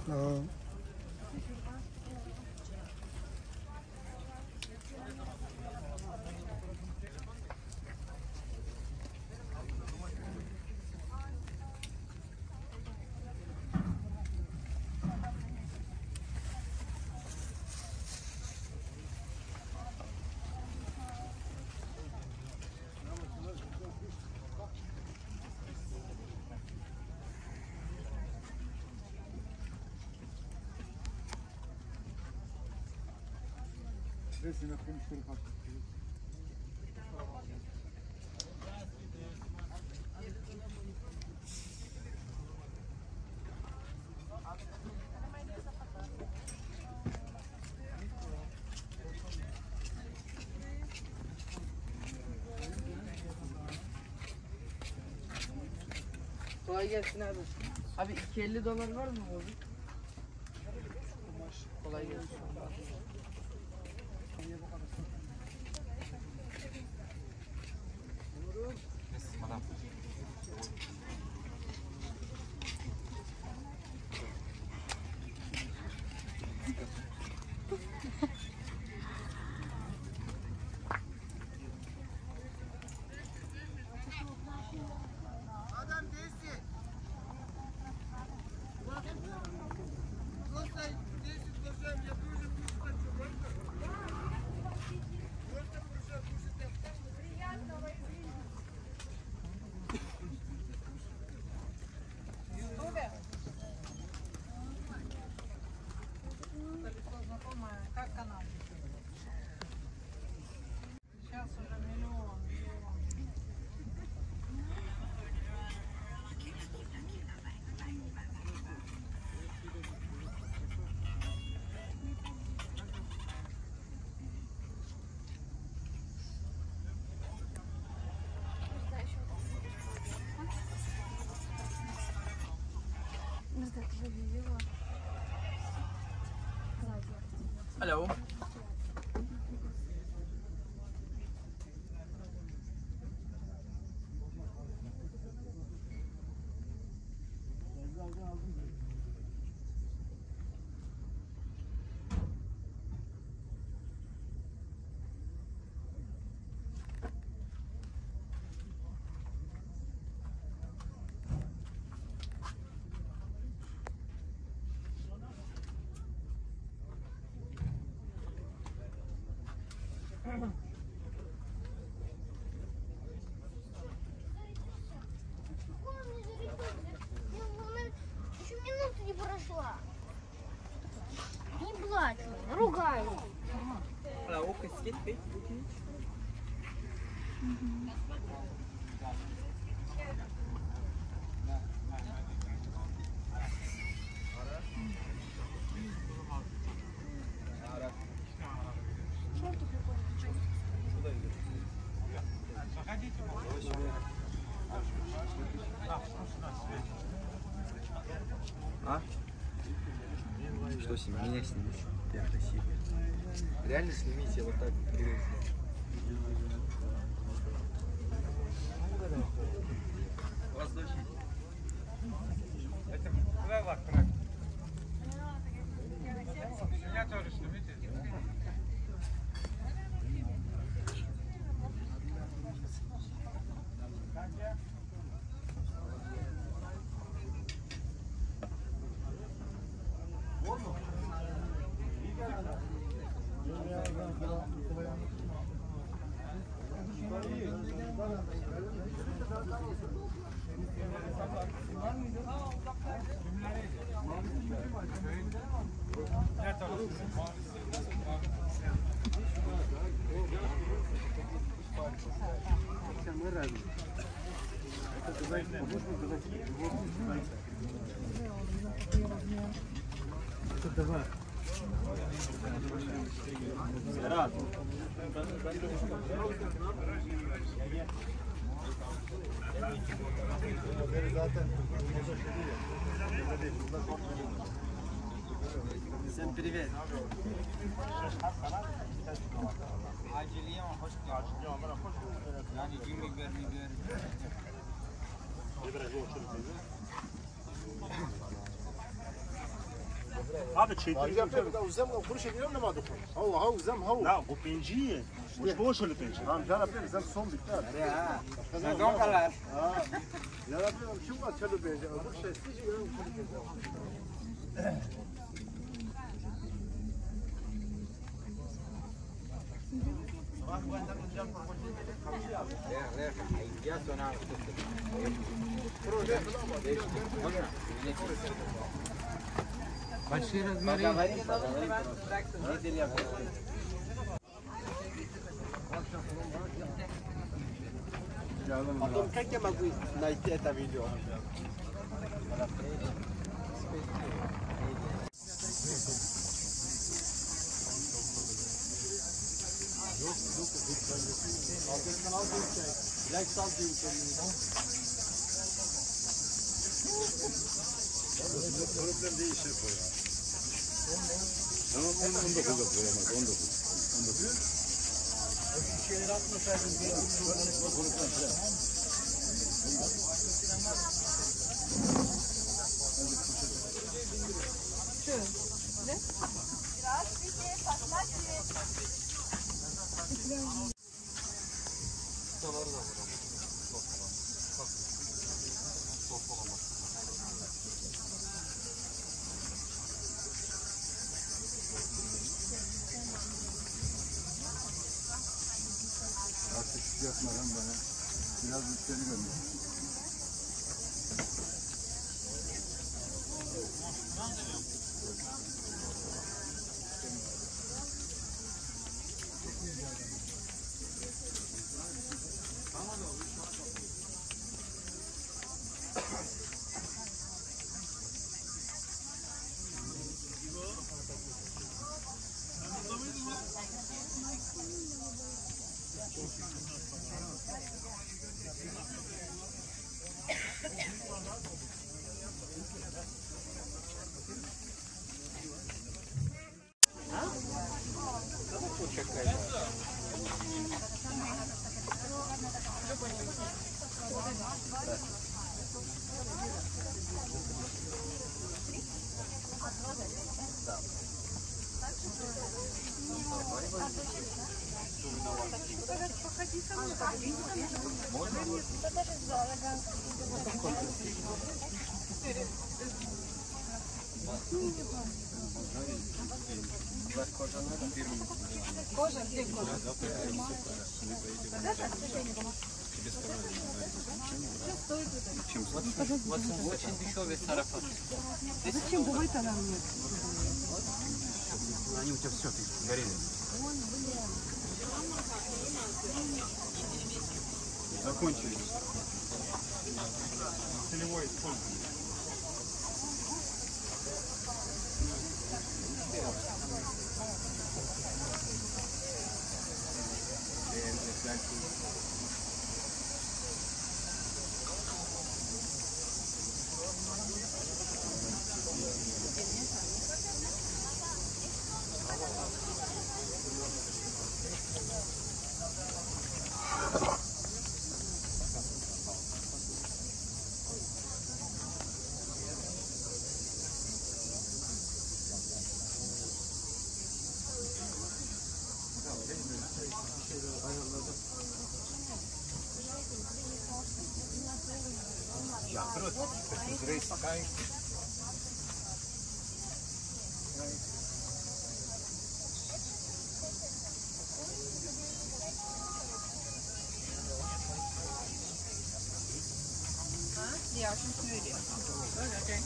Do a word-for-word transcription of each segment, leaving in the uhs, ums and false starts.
اه Resmen konuştuğum hakkı. Kolay gelsin abi. Abi iki yüz elli dolar var mı abi? Kolay gelsin. Hello. Еще минуты не прошла. Не плачь, ругаю. А? Что с ним? Меня снимите. Я красивый. Реально снимите вот так. Воздушный. Это куда вас брать? Меня тоже снимите. Всем привет. Aciliye ama hoş geldin. Yani gün biber biber. Abi çekil. Uzem kuruş ediyorum ne madı? Hav hav uzem hav. La bu penciye. Hoş boş öyle penci. Tamam canım ben uzem son bitti. Ya. Sezon kadar. Ha. Ya Rabbim şu var çalı bence. Bu şey sizce görüyorum. Большие размеры. Потом как я могу найти это видео? Problem değişir bu ya. Tamam on dokuz koyamaz on dokuz. on dokuz. Şu şeyleri atmasaydın bir artık yapmadan bana biraz müşteri gönder. Кожа, где кожа? Очень дешевый сарафан. Зачем? Давай-то нам нет. Они у тебя все, ты горели. Закончились. Целевое использование. Ja, schon für dich. Okay.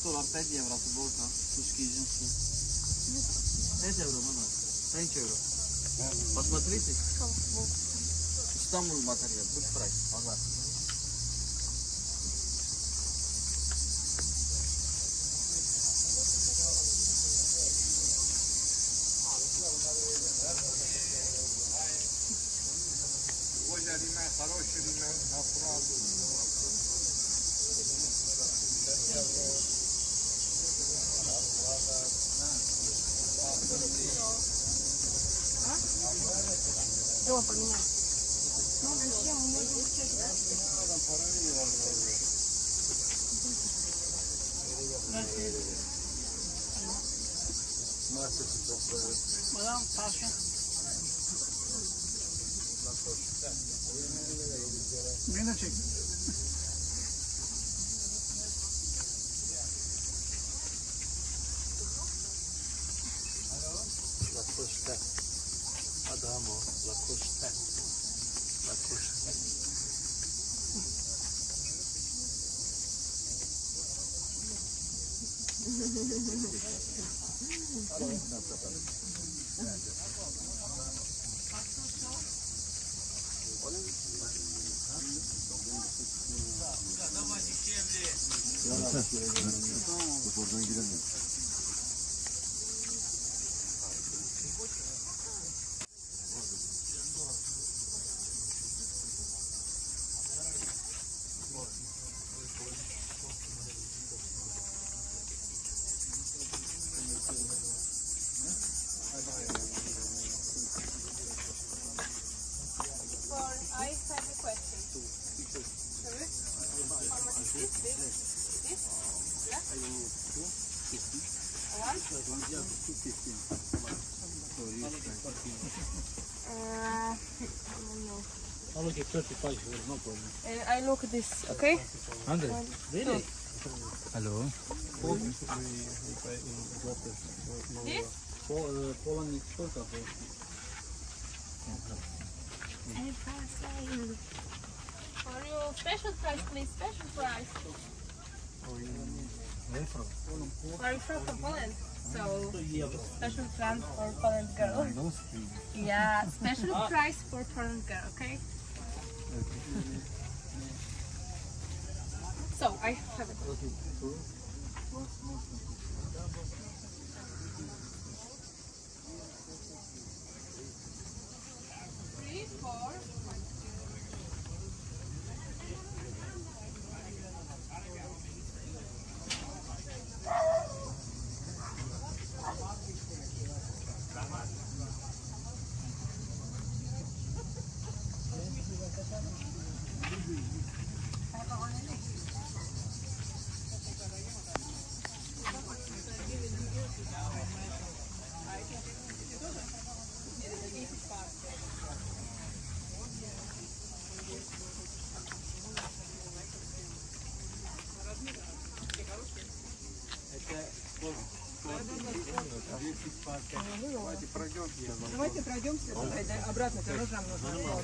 dolar, pet euro fotbolka, suški ženski. pet euro, mana? pet euro. Посмотрите. İstanbul materyal, good price, pazar. Madame, Sasha. Beni de çek. Lacoste. Adamo, Lacoste. Lacoste. Oradan giremiyorum. I have a question. Sorry? How much is this? This? This? Yeah? Uh, I'll look at thirty-five here, no problem. uh, I look at this, okay? Andre, really? Hello. This? Poland is short of it. For you, special price, please. Special price. Where from? Where are you from? From Poland. So, special price for Poland girl. Yeah, special price for Poland girl, okay? So, I have it. Three, four, Давайте пройдемся обратно, тоже нам нужно.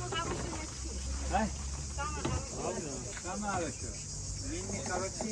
Sana şu. Linni karoti.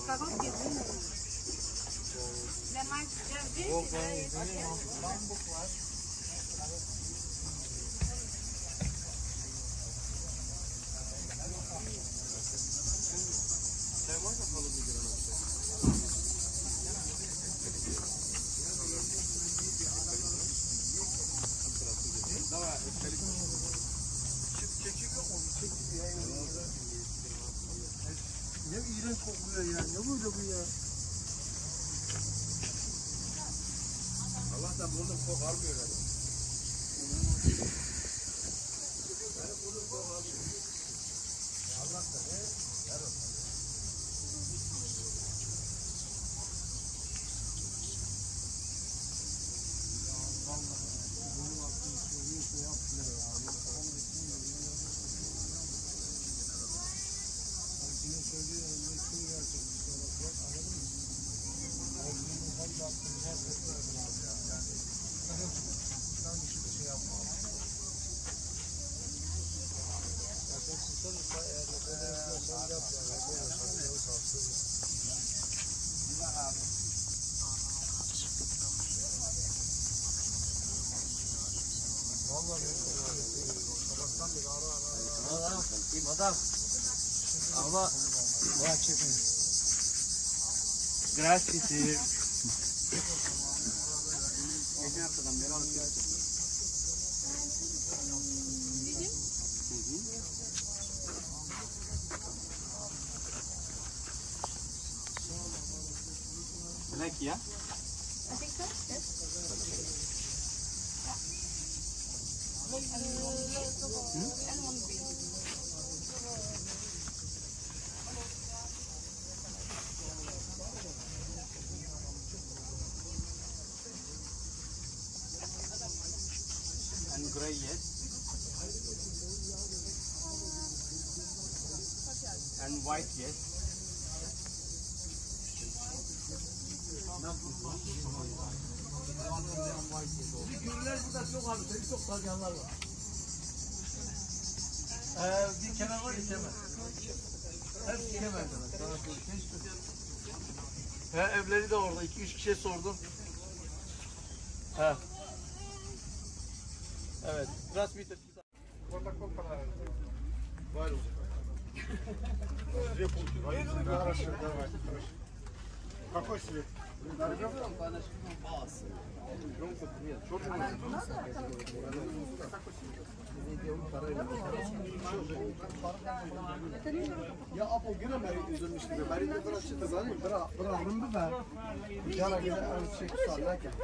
Ne iğrenç kokuyor ya. Ne böyle bu ya? Allah'tan burnum çok almıyor herhalde. Madam, madam. Ama grazie. Like, yeah? I think so, yes. And gray, yes. And white, yes. Gürler burada çok abi, seni çok dalyanlar var. Ee, bir kemer var ya kemer. Hepsi kemer demek. Sana söyleyeyim. He, evleri de orada. iki üç kişiye sordum. He. Evet. Rasmite. Var o. Хорошо, давай. Какой цвет? Ya apo gene meri üzülmüş gibi. Meri de biraz çıktı zaten. Bıra, bırakırım mı ben? Yana gene aynı şey kusarlar ki.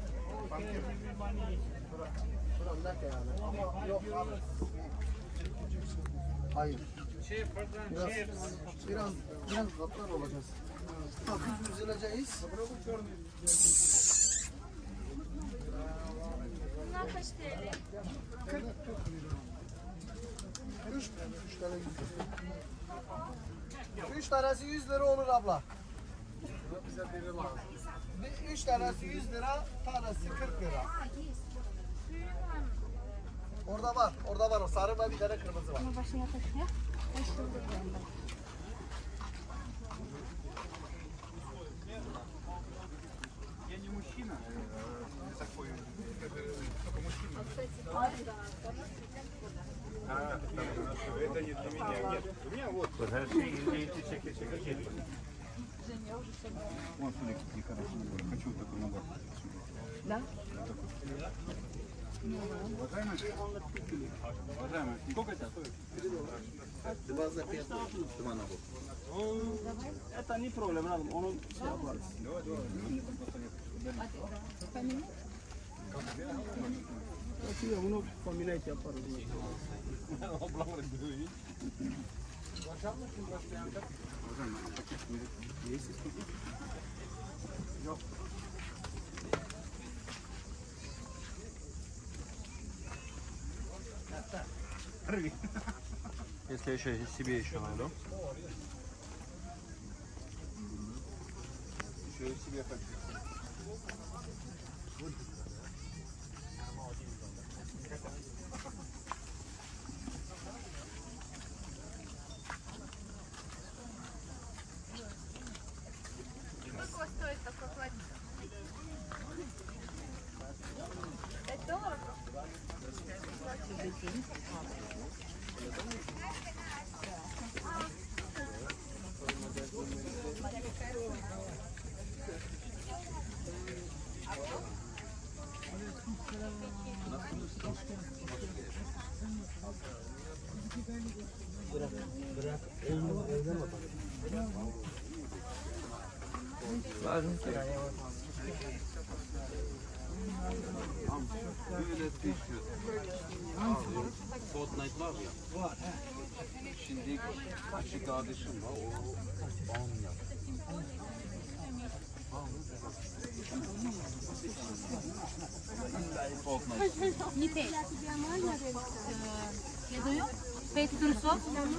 Bırakırlar ki yani. Ama yok. Hayır. Biraz, biraz, biraz katlar olacağız. Hafif üzüleceğiz. Bunlar kaç T L? Üç, üç tane yüz lira. Üç tanesi yüz lira olur abla. Bize biri lazım. Üç tanesi yüz lira, tanesi kırk lira. Orada var, orada var o sarı ve bir tane kırmızı var. Ama başına taşıyor. Я не мужчина. Такой. Только мужчина. Это не для меня. Нет. У меня вот. Вон, смотри, какие хорошие наборы. Хочу такой набор. Да? Уважаемый, уважаемый, сколько это стоит? Два за пять, два набор. Это не проблема, он все оплатит. Давай, давай. Ya bunu kombine yaparız. Уважаемый, пакет есть? Yok. Если я еще себе еще найду. Еще и себе хочу. Сколько стоит такой платье? пять долларов? Lazım ki. Böyle tişört. Fortnite var ya. Var. Şimdi küçük kardeşim var. O bağım yap. Не ты. Я даю? Пять трусов?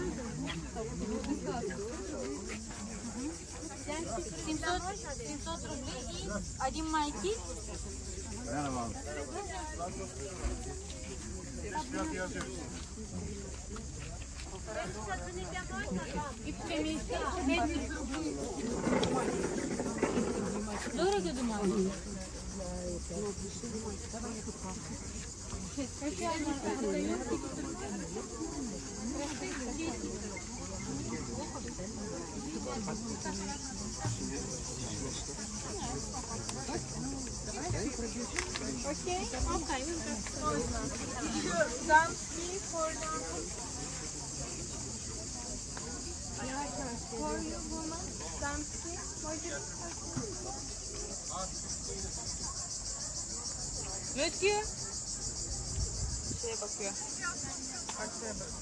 семьсот, семьсот рублей и один майки. Merhaba. И пять рублей. Дорого, думаю? Okay, okay. Dumpling for for you, woman. Dumpling. What is Monsieur. Şeye bakıyor. Arkaya bak.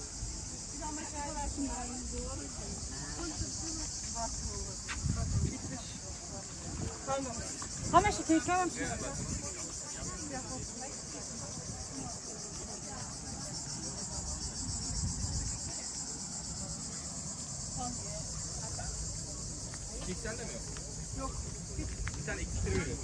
How much you take out? Sende mi yok? Yok. Bir tane iki kere veriyorum.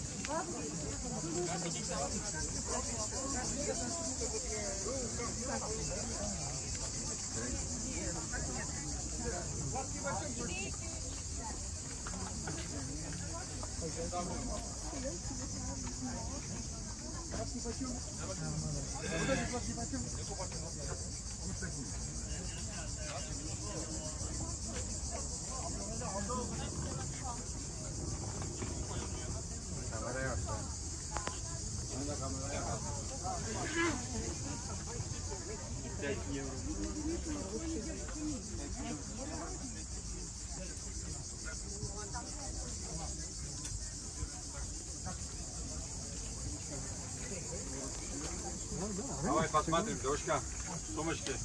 Давай посмотрим, девушка, сумочки.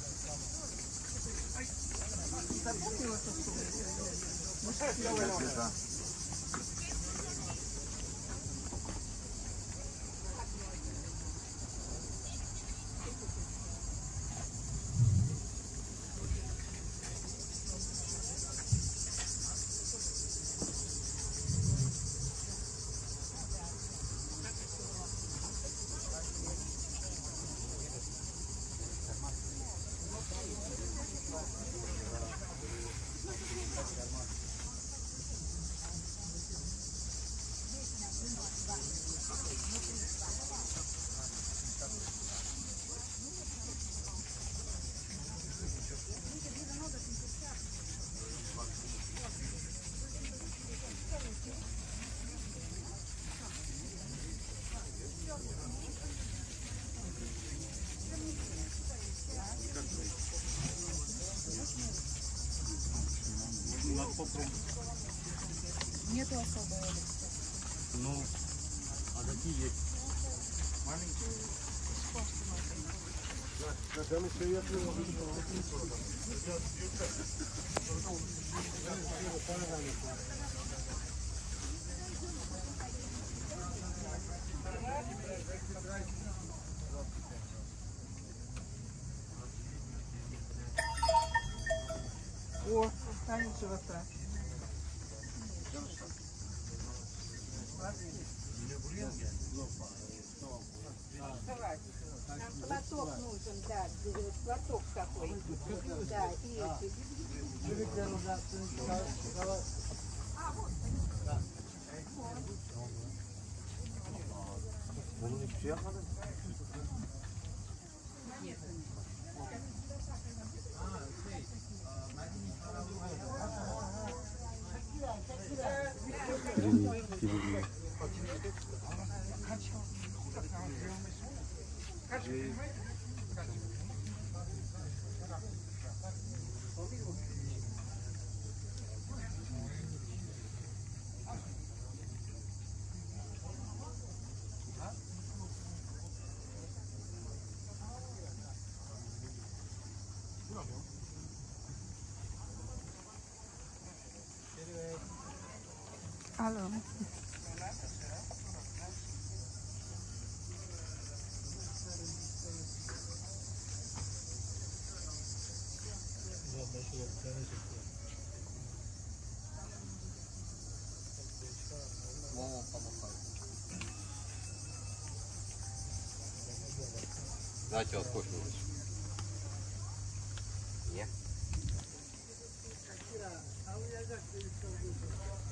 Нету особой оли. Ну, а какие есть? Маленькие? Да, там еще я О, останется вот так. Платок нужен, да, платок такой. Да, и эти. Bunun hiçbir şey yapmadın. Birini, birini. Alo. Давайте вас кофе выпьем. Alacak bir